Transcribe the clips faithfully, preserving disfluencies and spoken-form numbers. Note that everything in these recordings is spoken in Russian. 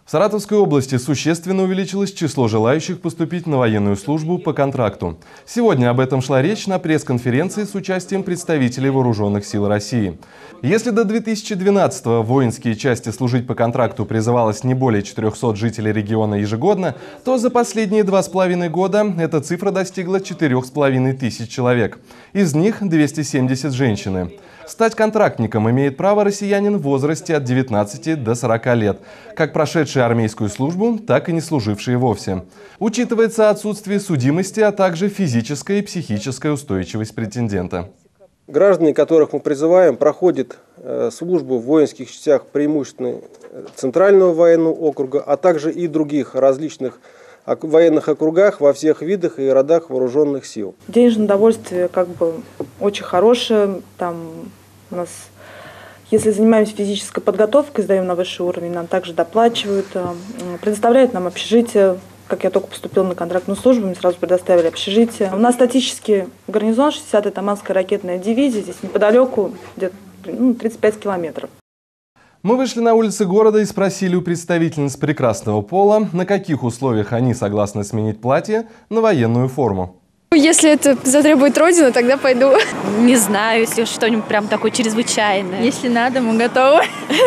В Саратовской области существенно увеличилось число желающих поступить на военную службу по контракту. Сегодня об этом шла речь на пресс-конференции с участием представителей Вооруженных сил России. Если до две тысячи двенадцатого в воинские части служить по контракту призывалось не более четырёхсот жителей региона ежегодно, то за последние два с половиной года эта цифра достигла четырёх с половиной тысяч человек. Из них двести семьдесят женщины. Стать контрактником имеет право россиянин в возрасте от девятнадцати до сорока лет, как прошедшие армейскую службу, так и не служившие вовсе. Учитывается отсутствие судимости, а также физическая и психическая устойчивость претендента. Граждане, которых мы призываем, проходят службу в воинских частях преимущественно Центрального военного округа, а также и других различных военных округах во всех видах и родах вооруженных сил. Денежное удовольствие как бы очень хорошее. Там у нас, если занимаемся физической подготовкой, сдаем на высший уровень, нам также доплачивают, предоставляют нам общежитие. Как я только поступила на контрактную службу, мне сразу предоставили общежитие. У нас статический гарнизон, шестидесятая Таманская ракетная дивизия, здесь неподалеку, где-то ну, тридцать пять километров. Мы вышли на улицы города и спросили у представительниц прекрасного пола, на каких условиях они согласны сменить платье на военную форму. Если это затребует Родина, тогда пойду. Не знаю, если что-нибудь прям такое чрезвычайное. Если надо, мы готовы.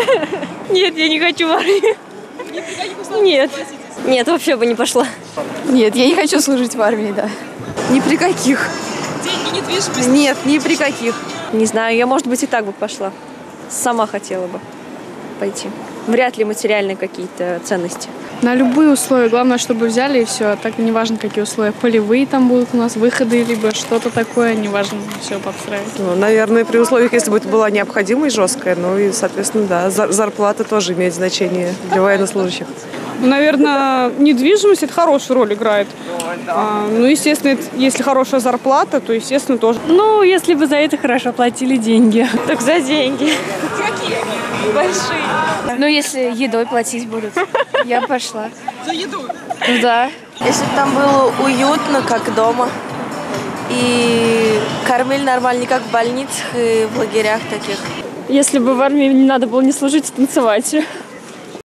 Нет, я не хочу в армию. Нет. Нет, вообще бы не пошла. Нет, я не хочу служить в армии, да. Ни при каких. Деньги, недвижимость? Нет, ни при каких. Не знаю, я, может быть, и так бы пошла. Сама хотела бы пойти. Вряд ли материальные какие-то ценности. На любые условия. Главное, чтобы взяли и все. Так не важно, какие условия. Полевые там будут у нас, выходы, либо что-то такое. Не важно, все подстраивать. Ну, наверное, при условиях, если бы это была необходимость жесткая. Ну и, соответственно, да, зарплата тоже имеет значение для военнослужащих. Наверное, недвижимость это хорошую роль играет. А, ну, естественно, если хорошая зарплата, то, естественно, тоже. Ну, если бы за это хорошо платили деньги. Так за деньги. Какие? Большие. Ну, если едой платить будут, я пошла. За еду? Да. Если бы там было уютно, как дома, и кормили нормально, не как в больницах и в лагерях таких. Если бы в армии не надо было не служить, а танцевать.